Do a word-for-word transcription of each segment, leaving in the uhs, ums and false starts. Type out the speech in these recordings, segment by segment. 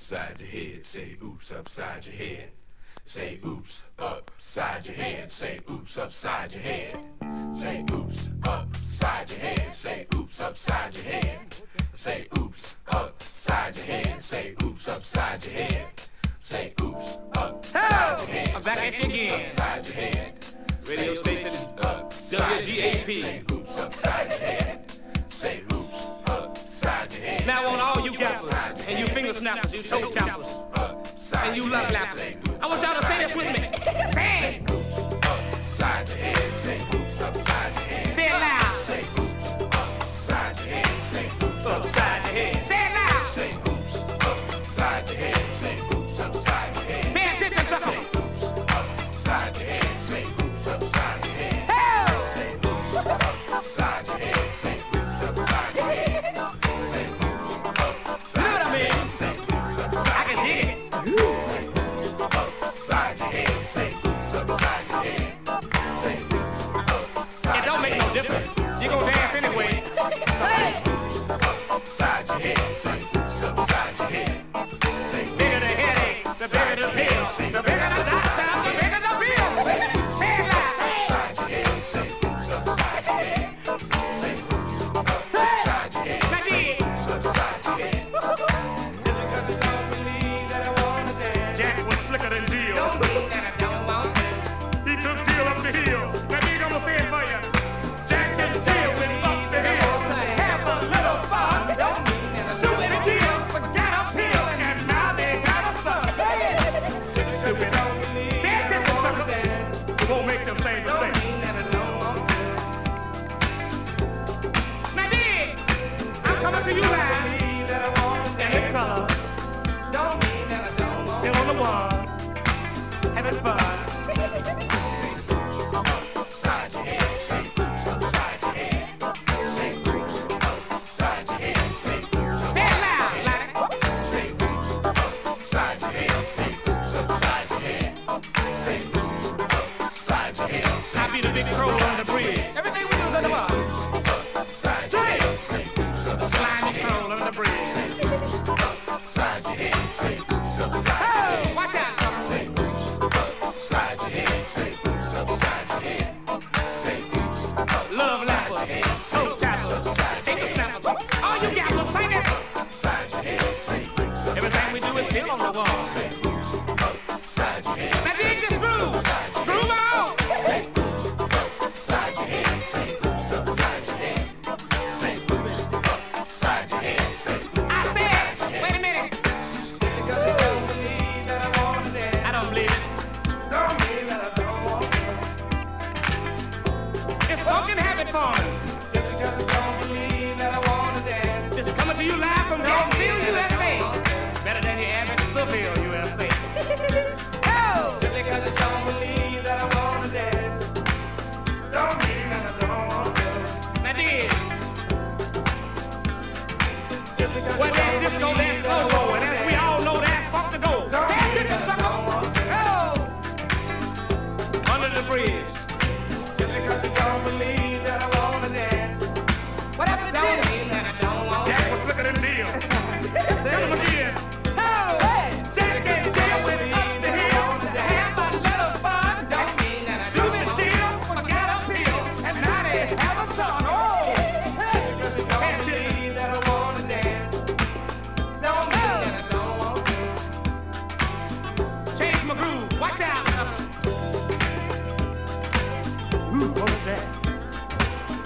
upside your head. Say oops upside your head. Say oops upside your head. Say oops upside your head. Say oops upside your head. Say oops upside your head. Say oops upside your head. Say oops upside your head. Say oops upside your head. I'm back at you again. Upside your head. Radio station is W G A P. Say oops upside your head. Say oops upside your head. Now on all you gappers and you finger snappers, you toe tappers, and you love lappers, I want y'all to say this with me. Say it. Oops upside your head. Say oops upside your head. Say it loud. Say oops upside your head. Say oops Upside your head. Say it loud. Say oops upside your head. Say oops upside your head. Pay attention, sucker. Say oops upside your head. Say oops upside your head. Hell. Say oops upside your head. Say oops upside your head. Say oops upside your head. Say oops upside I can dig it. Say oops upside your head. Say oops upside your head. Say oops upside It don't make no difference. You gon' dance anyway. Say upside your head. Say oops upside your head. Say bigger the headache, the bigger the pill, the bigger the doctor, the bigger the bill. Say it loud. upside your head. Say oops upside your head. Say oops upside your head. Now dig. Oops upside your head. Jack was slicker than Jill. He took Jill up the hill. Now dig, I'ma say it for you. Jack and Jill went up the hill. Have a little fun. Stupid and Jill forgot a pill, and now they got a son. Stupid. Pay attention, sucker. It won't make them same mistakes. Now dig, I'm coming to you live. And in color. Still on the wall. Having fun. Upside your head. Say oops upside your head. Say oops upside your head. Say oops Say it loud, like. Say oops upside your head. Say oops upside your head. Say oops upside your head. Say I be the big troll on the bridge. Everything we do is on the bar. upside your head. Say oops A upside slimy troll on the bridge. Say oops upside your head. Say oops upside your Oh, head. watch out, sucker. Say oops upside your head. Say oops upside your head. Say oops Love upside your lappers, head. toe tappers, finger snappers. All you got was sing it. Upside your head. Say oops Everything we do is still on the wall. Say oops upside your head. Now dig this groove. Groove on. Say oops upside your head. Say oops upside your head. Say oops upside your head. Say oops I upside your said, head. wait a minute. I don't believe it. It's fucking habit forming. Just coming to you live from Gainesville, U S A. Better than your average Seville, U S A. Oh! Now dig. Well, there's disco, there's slow-mo, and as we all know, there's funk to go. Pay attention, sucker. Oh! Under the bridge. What happened to Jill? Jack was slicker than Jill. Tell him again. Oh! Jack and Jill went up the hill to have a little fun. Stupid Jill forgot a pill, and now they have a son. Oh! Pay attention. Change my groove. Watch out. Ooh, what was that?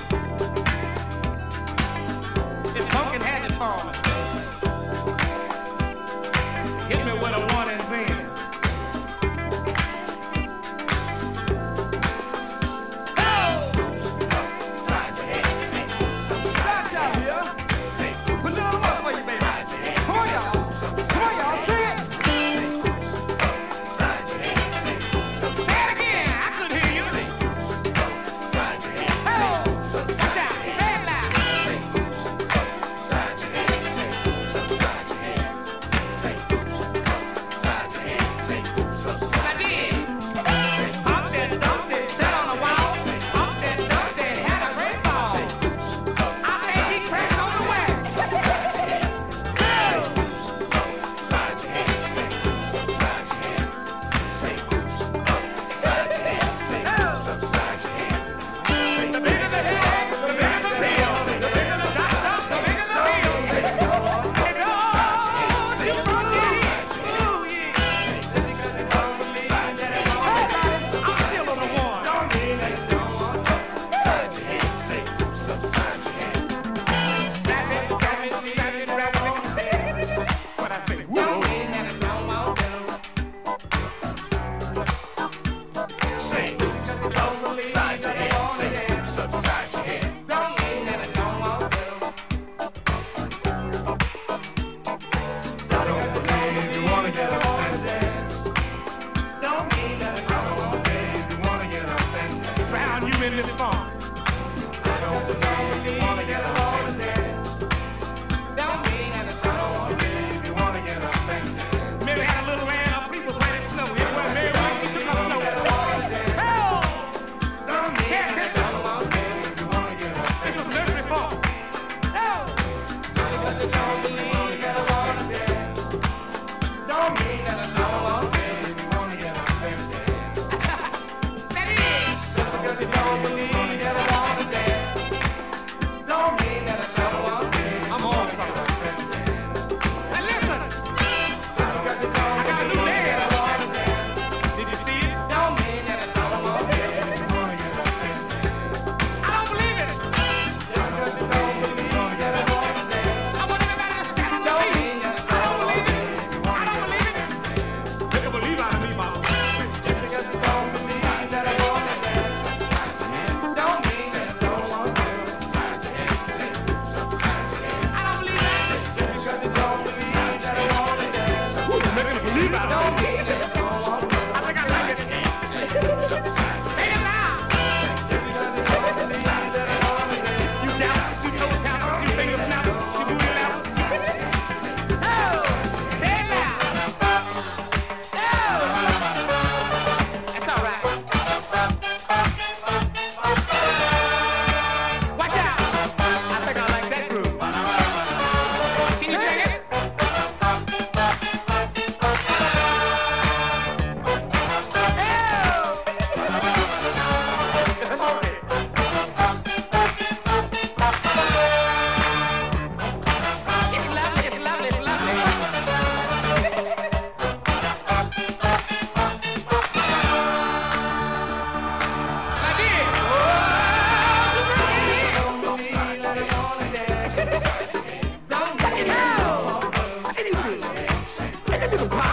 find you in this funk. I don't believe you wanna get along and dance. Don't mean that I don't believe you wanna get up and dance. Maybe had a little rain of people playing snow. It was very well, she took her snow. Hell! Don't mean that I don't believe you wanna get up and dance. This is nursery funk. Hell! Because I don't believe you get along and dance. Don't mean that I don't believe you wanna get up and dance. That is! Because I don't believe you get along and dance. Don't mean that I don't believe I'm on something. Now listen! Because I got a new dance. Did you see it? Don't mean that I don't believe you wanna get up and dance. I don't believe it! Because I don't believe you get along and dance. I want everybody to stand on their feet. I don't believe it. I don't believe it. Take a believe out of me, mama. Because I don't believe that I wanna dance. Don't mean that I don't wanna dance. I don't believe that. Because I don't believe that I wanna dance. Who's making a believe out of me? Don't mean that I don't wanna dance. I think I like it. Say it loud. Because I don't believe that I wanna dance. You down, you toe tappers, you finger snappers, you booty lappers. Oh, say it loud. Oh, that's all right. Watch out. I think I like that groove. Can you sing it? Oh, it's funky. It's lovely, it's lovely, it's lovely. Like this. Don't believe that I wanna dance. Don't believe. What can you do? What can you do?